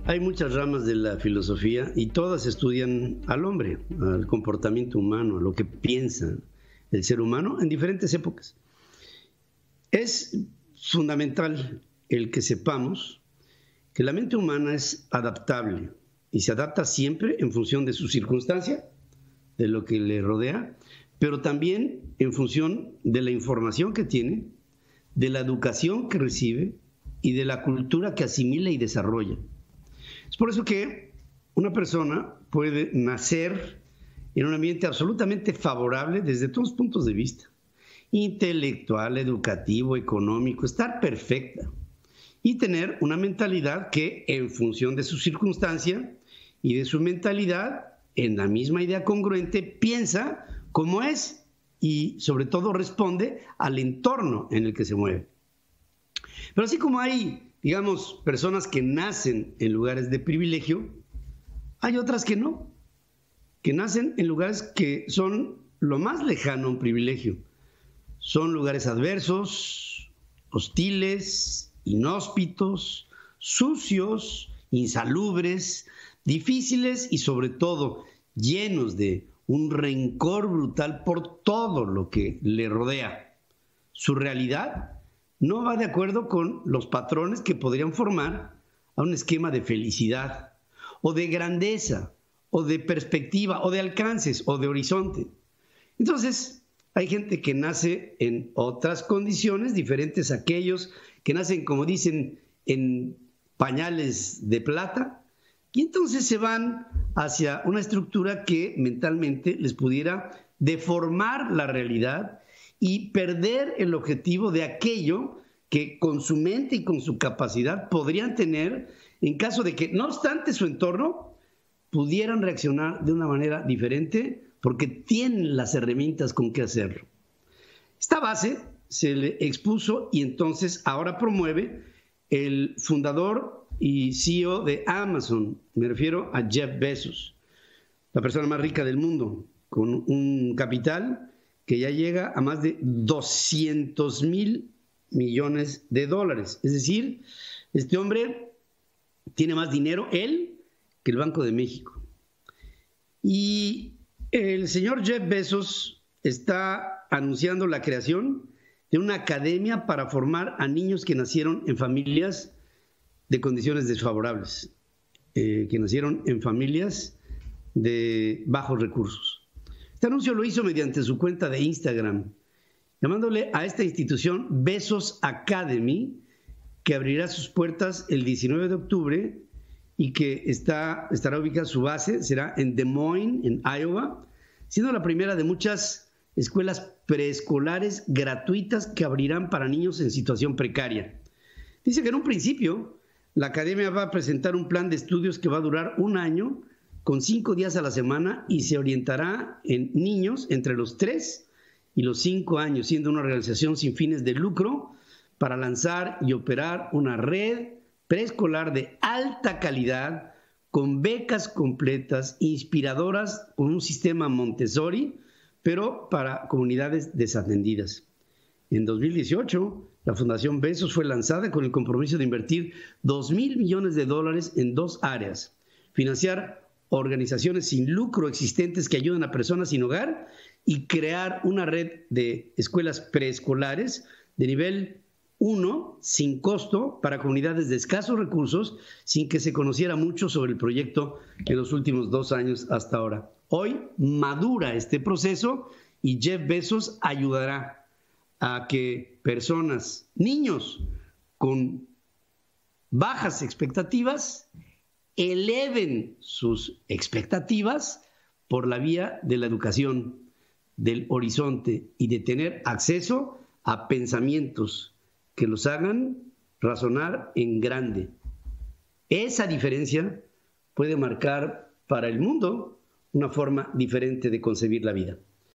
Hay muchas ramas de la filosofía y todas estudian al hombre, al comportamiento humano, a lo que piensa el ser humano en diferentes épocas. Es fundamental el que sepamos que la mente humana es adaptable y se adapta siempre en función de su circunstancia, de lo que le rodea, pero también en función de la información que tiene, de la educación que recibe y de la cultura que asimila y desarrolla. Es por eso que una persona puede nacer en un ambiente absolutamente favorable desde todos los puntos de vista, intelectual, educativo, económico, estar perfecta y tener una mentalidad que en función de su circunstancia y de su mentalidad, en la misma idea congruente, piensa como es y sobre todo responde al entorno en el que se mueve. Pero así como hay, digamos, personas que nacen en lugares de privilegio, hay otras que no, que nacen en lugares que son lo más lejano a un privilegio. Son lugares adversos, hostiles, inhóspitos, sucios, insalubres, difíciles y sobre todo llenos de un rencor brutal por todo lo que le rodea. Su realidad no va de acuerdo con los patrones que podrían formar a un esquema de felicidad o de grandeza o de perspectiva o de alcances o de horizonte. Entonces, hay gente que nace en otras condiciones diferentes a aquellos que nacen, como dicen, en pañales de plata, y entonces se van hacia una estructura que mentalmente les pudiera deformar la realidad y perder el objetivo de aquello que con su mente y con su capacidad podrían tener en caso de que, no obstante su entorno, pudieran reaccionar de una manera diferente porque tienen las herramientas con que hacerlo. Esta base se le expuso y entonces ahora promueve el fundador y CEO de Amazon, me refiero a Jeff Bezos, la persona más rica del mundo, con un capital que ya llega a más de 200,000 millones de dólares. Es decir, este hombre tiene más dinero, él, que el Banco de México. Y el señor Jeff Bezos está anunciando la creación de una academia para formar a niños que nacieron en familias de condiciones desfavorables, que nacieron en familias de bajos recursos. Este anuncio lo hizo mediante su cuenta de Instagram, llamándole a esta institución Bezos Academy, que abrirá sus puertas el 19 de octubre y que estará ubicada su base, será en Des Moines, en Iowa, siendo la primera de muchas escuelas preescolares gratuitas que abrirán para niños en situación precaria. Dice que en un principio la academia va a presentar un plan de estudios que va a durar un año, con 5 días a la semana, y se orientará en niños entre los 3 y los 5 años, siendo una organización sin fines de lucro para lanzar y operar una red preescolar de alta calidad, con becas completas, inspiradoras, con un sistema Montessori, pero para comunidades desatendidas. En 2018, la Fundación Bezos fue lanzada con el compromiso de invertir $2,000 millones en 2 áreas: financiar organizaciones sin lucro existentes que ayudan a personas sin hogar y crear una red de escuelas preescolares de nivel 1 sin costo para comunidades de escasos recursos, sin que se conociera mucho sobre el proyecto en los últimos 2 años hasta ahora. Hoy madura este proceso y Jeff Bezos ayudará a que personas, niños con bajas expectativas, eleven sus expectativas por la vía de la educación, del horizonte y de tener acceso a pensamientos que los hagan razonar en grande. Esa diferencia puede marcar para el mundo una forma diferente de concebir la vida.